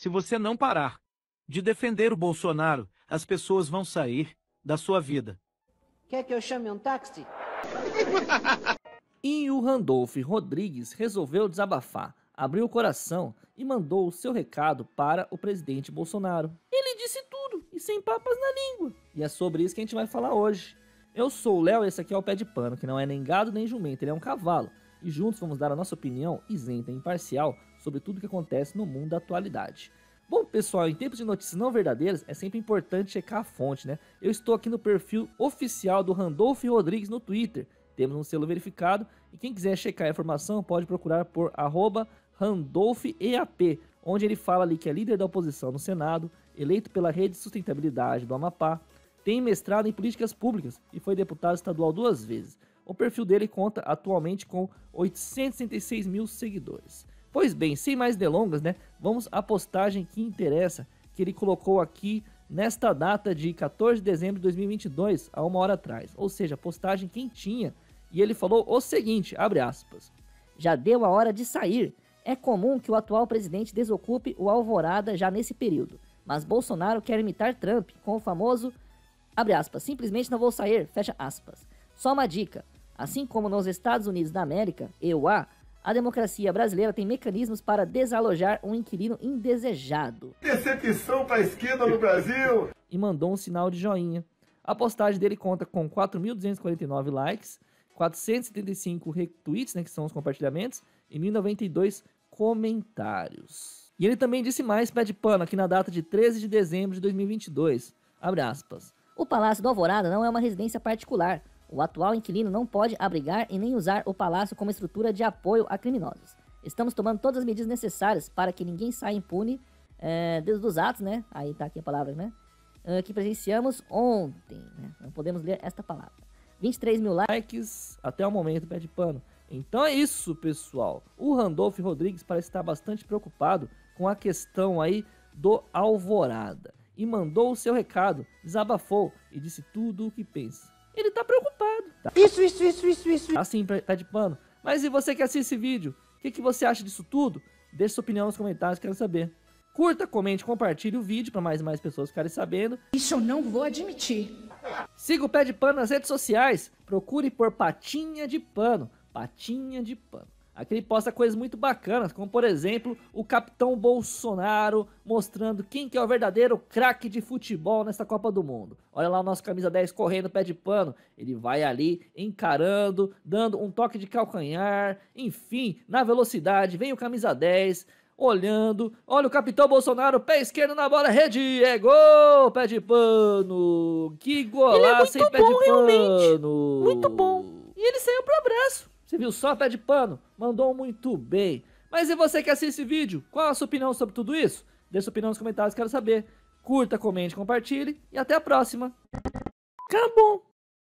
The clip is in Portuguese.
Se você não parar de defender o Bolsonaro, as pessoas vão sair da sua vida. Quer que eu chame um táxi? E o Randolph Rodrigues resolveu desabafar, abriu o coração e mandou o seu recado para o presidente Bolsonaro. Ele disse tudo e sem papas na língua. E é sobre isso que a gente vai falar hoje. Eu sou o Léo e esse aqui é o Pé de Pano, que não é nem gado nem jumento, ele é um cavalo. E juntos vamos dar a nossa opinião isenta e imparcial sobre tudo que acontece no mundo da atualidade. Bom, pessoal, em tempos de notícias não verdadeiras, é sempre importante checar a fonte, né? Eu estou aqui no perfil oficial do Randolph Rodrigues no Twitter. Temos um selo verificado e quem quiser checar a informação pode procurar por @RandolphEAP, onde ele fala ali que é líder da oposição no Senado, eleito pela Rede de Sustentabilidade do Amapá, tem mestrado em políticas públicas e foi deputado estadual 2 vezes. O perfil dele conta atualmente com 866 mil seguidores. Pois bem, sem mais delongas, né? Vamos à postagem que interessa, que ele colocou aqui nesta data de 14 de dezembro de 2022, há 1 hora atrás. Ou seja, postagem quentinha. E ele falou o seguinte, abre aspas. Já deu a hora de sair. É comum que o atual presidente desocupe o Alvorada já nesse período. Mas Bolsonaro quer imitar Trump com o famoso, abre aspas, simplesmente não vou sair, fecha aspas. Só uma dica. Assim como nos Estados Unidos da América, EUA, a democracia brasileira tem mecanismos para desalojar um inquilino indesejado. Decepção para a esquerda no Brasil! E mandou um sinal de joinha. A postagem dele conta com 4.249 likes, 475 retweets, né, que são os compartilhamentos, e 1.092 comentários. E ele também disse mais, Pé de Pano, aqui na data de 13 de dezembro de 2022. Abre aspas. O Palácio do Alvorada não é uma residência particular. O atual inquilino não pode abrigar e nem usar o palácio como estrutura de apoio a criminosos. Estamos tomando todas as medidas necessárias para que ninguém saia impune dos atos, né? Aí tá aqui a palavra, né? Que presenciamos ontem, né? Não podemos ler esta palavra. 23 mil likes até o momento, Pé de Pano. Então é isso, pessoal. O Randolph Rodrigues parece estar bastante preocupado com a questão aí do Alvorada. E mandou o seu recado, desabafou e disse tudo o que pensa. Ele tá preocupado. Tá? Isso. Assim, Pé de Pano. Mas e você que assiste esse vídeo? O que você acha disso tudo? Deixe sua opinião nos comentários, quero saber. Curta, comente, compartilhe o vídeo para mais e mais pessoas ficarem sabendo. Isso eu não vou admitir. Siga o Pé de Pano nas redes sociais. Procure por Patinha de Pano. Patinha de Pano. Aqui ele posta coisas muito bacanas, como por exemplo, o Capitão Bolsonaro mostrando quem que é o verdadeiro craque de futebol nesta Copa do Mundo. Olha lá o nosso camisa 10 correndo, Pé de Pano. Ele vai ali encarando, dando um toque de calcanhar, enfim, na velocidade, vem o camisa 10... olhando, olha o Capitão Bolsonaro, pé esquerdo na bola, rede, é gol, Pé de Pano, que golaço, hein, Pé de Pano. Realmente, muito bom. E ele saiu pro abraço, você viu só, Pé de Pano, mandou muito bem. Mas e você que assiste esse vídeo, qual a sua opinião sobre tudo isso? Deixe sua opinião nos comentários, quero saber. Curta, comente, compartilhe e até a próxima. Acabou.